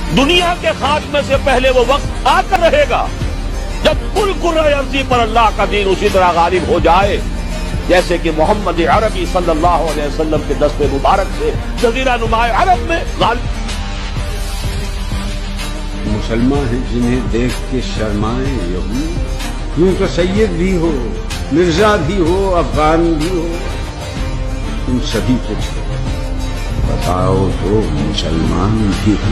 دنیا کے خاتمے سے پہلے وہ وقت آ کر رہے گا جب کل کرۂ ارضی پر اللہ کا دین اسی طرح غالب ہو جائے جیسے کہ محمد عربی صلی اللہ علیہ وسلم کے دست مبارک سے جزیرہ نما عرب میں غالب. مسلمان ہیں جنہیں دیکھ کے شرمائیں یہود، کیوں تو سید بھی ہو، مرزا بھی ہو، افغان بھی ہو، ان سبھی کو چھوڑو، بتاؤ تو مسلمان بھی ہو.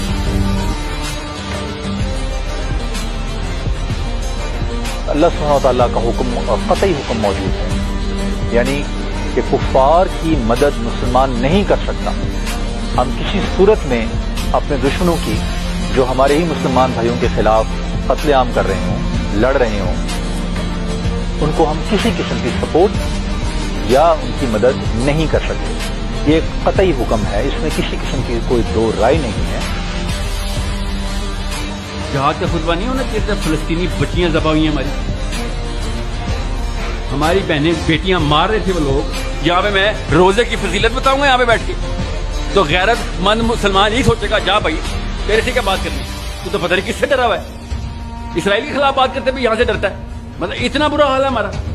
اللہ سبحانہ و تعالیٰ کا حکم قطعی حکم موجود ہے، یعنی کہ کفار کی مدد مسلمان نہیں کر سکتا. ہم کسی صورت میں اپنے دشمنوں کی جو ہمارے ہی مسلمان بھائیوں کے خلاف قتل عام کر رہے ہوں، لڑ رہے ہوں، ان کو ہم کسی قسم کی سپورٹ یا ان کی مدد نہیں کر سکتے. یہ ایک قطعی حکم ہے، اس میں کسی قسم کی کوئی دو رائے نہیں ہے. جہاد کا خطبہ نہیں ہونا چاہیے. فلسطینی بچیاں ذبح ہوئی ہیں، ہماری بہنیں بیٹیاں مار رہے تھے وہ لوگ. یہاں پہ میں روزے کی فضیلت بتاؤں گا یہاں پہ بیٹھ کے، تو غیرت مند مسلمان یہی سوچے گا جا بھائی تیرے سے کیا بات کرنی، تو پتہ نہیں کس سے ڈرا ہوا ہے. اسرائیل کے خلاف بات کرتے بھی یہاں سے ڈرتا ہے. مطلب اتنا برا حال ہے ہمارا.